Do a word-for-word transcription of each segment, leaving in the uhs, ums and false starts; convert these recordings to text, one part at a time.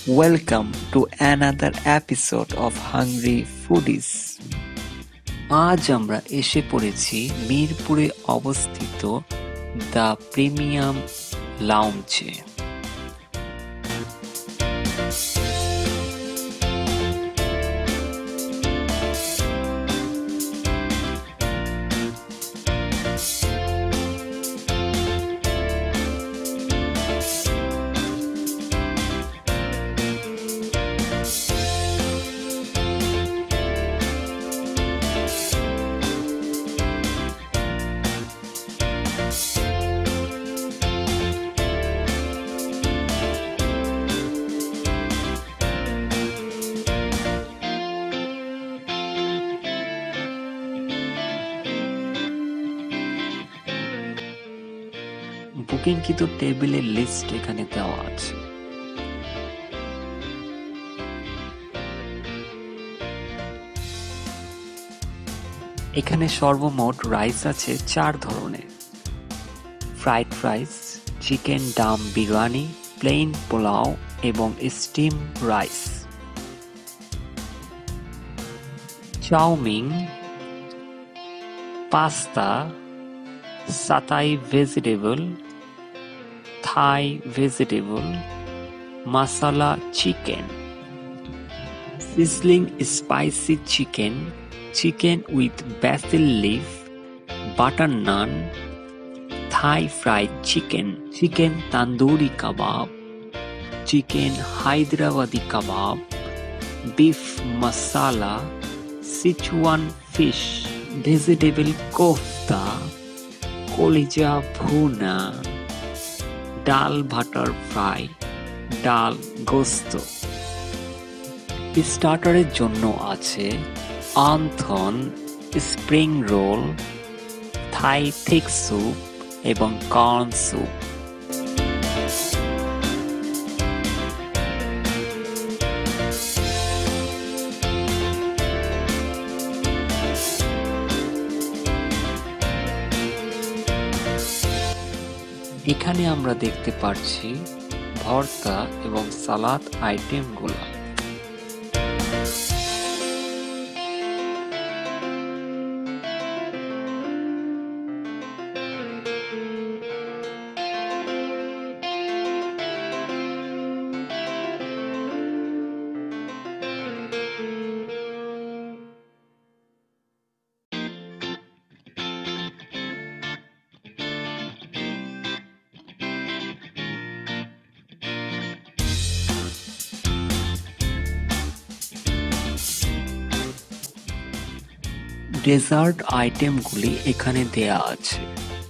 Welcome to another episode of Hungry Foodies. আজ আমরা এসে পড়েছি মিরপুরে অবস্থিত দ্য প্রিমিয়াম লাউঞ্জে। বুকিংকৃত টেবিলের লিস্ট এখানে দেওয়া আছে। এখানে সর্বমোট রাইস আছে চার ধরনের: fried rice, chicken Dam biryani, plain pulao এবং steam rice. Chowmein, pasta, satay vegetable, Thai vegetable, masala chicken, sizzling spicy chicken, chicken with basil leaf, butter naan, Thai fried chicken, chicken tandoori kebab, chicken Hyderabadi kebab, beef masala, Sichuan fish, vegetable kofta, কলিজা ভুনা, ডাল butter fry, ডাল গোস্ত। স্টার্টারের জন্য আছে wonton, spring roll, Thai thick soup এবং corn soup. এখানে আমরা দেখতে পাচ্ছি ভর্তা এবং সালাদ আইটেমগুলো। ডেজার্ট আইটেমগুলি এখানে দেয়া আছে।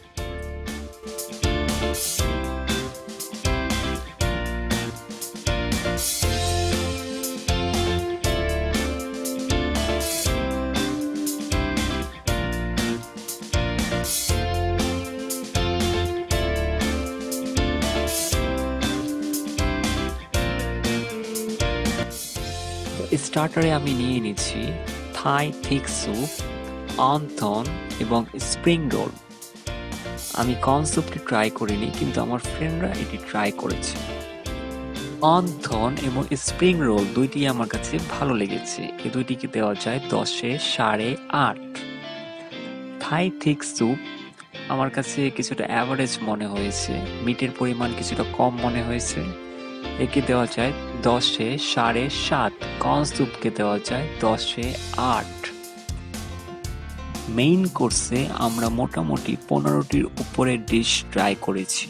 স্টার্টারে আমি নিয়ে নিচ্ছি থাই থিক স্যুপ, অন্থন এবং স্প্রিং রোল। আমি কর্ন স্যুপটি ট্রাই করিনি, কিন্তু আমার ফ্রেন্ডরা এটি ট্রাই করেছে। অন্থন এবং স্প্রিং রোল দুইটি আমার কাছে ভালো লেগেছে। এই দুইটিকে দেওয়া যায় দশে সাড়ে আট। থাই থিক স্যুপ আমার কাছে কিছুটা অ্যাভারেজ মনে হয়েছে, মিটের পরিমাণ কিছুটা কম মনে হয়েছে। একে দেওয়া যায় দশে সাড়ে সাত। কর্ন স্যুপকে দেওয়া যায় দশে আট। মেইন কোর্সে আমরা মোটামুটি পনেরোটির উপরে ডিশ ট্রাই করেছি।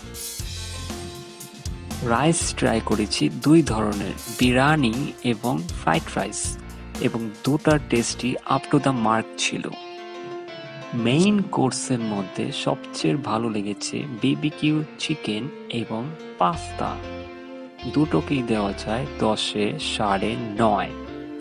রাইস ট্রাই করেছি দুই ধরনের, বিরিয়ানি এবং ফ্রাইড রাইস, এবং দুটার টেস্টই আপ টু দ্য মার্ক ছিল। মেইন কোর্সের মধ্যে সবচেয়ে ভালো লেগেছে বিবিকিউ চিকেন এবং পাস্তা। দুটোকেই দেওয়া যায় দশে সাড়ে নয়।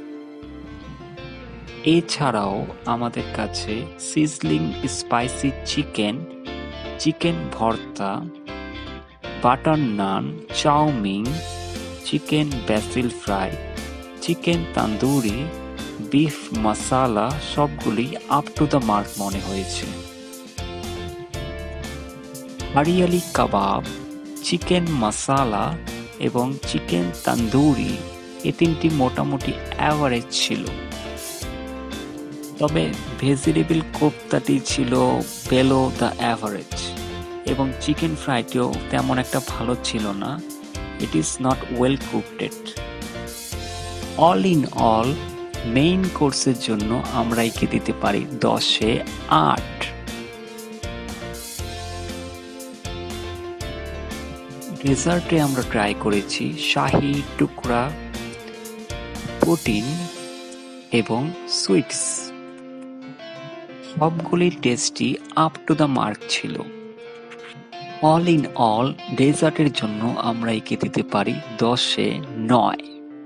এছাড়াও আমাদের কাছে sizzling spicy chicken, chicken bharta, butter naan, chowmein, chicken basil fry, chicken tandoori, beef masala সবগুলি আপ টু দ্য মার্ক মনে হয়েছে। হরিয়ালি কাবাব, চিকেন মশালা, এবং চিকেন তান্দুরি, এই তিনটি মোটামুটি অ্যাভারেজ ছিল। তবে ভেজিটেবল কোফতাটি ছিল বেলো দ্য অ্যাভারেজ এবং চিকেন ফ্রাইটিও তেমন একটা ভালো ছিল না। It is not well cooked. All in all main কোর্সের জন্য আমরা একে দিতে পারি দশে আট। ডেজার্টে আমরা ট্রাই করেছি শাহি টুকরা, প্রোটিন এবং সুইটস। সবগুলি টেস্টই আপ টু দ্য মার্ক ছিল। অল ইন অল ডেজার্টের জন্য আমরা একে দিতে পারি দশে নয়।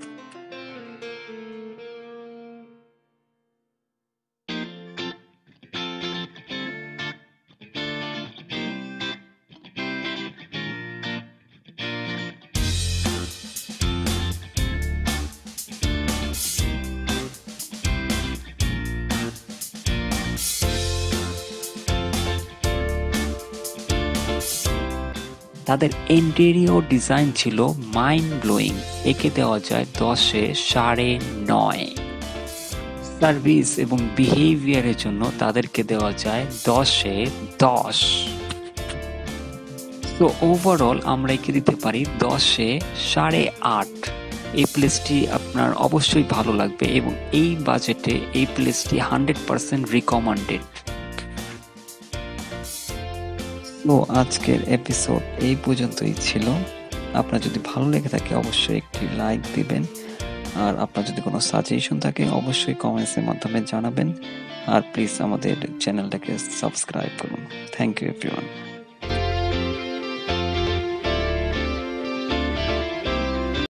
তাদের ইন্টেরিয়র ডিজাইন ছিল মাইন্ড ব্লোয়িং, একে দেওয়া যায় দশে সাড়ে নয়। সার্ভিস এবং বিহেভিয়ারের জন্য তাদেরকে দেওয়া যায় দশে দশ। তো ওভারঅল আমরা একে দিতে পারি দশে সাড়ে আট। এই প্লেসটি আপনার অবশ্যই ভালো লাগবে এবং এই বাজেটে এই প্লেসটি হান্ড্রেড পার্সেন্ট রিকমেন্ডেড। তো আজকের এপিসোড এই পর্যন্তই ছিল। আপনার যদি ভালো লেগে থাকে অবশ্যই একটি লাইক দিবেন, আর আপনার যদি কোনো সাজেশন থাকে অবশ্যই কমেন্টসের মাধ্যমে জানাবেন, আর প্লিজ আমাদের চ্যানেলটাকে সাবস্ক্রাইব করুন। Thank you everyone.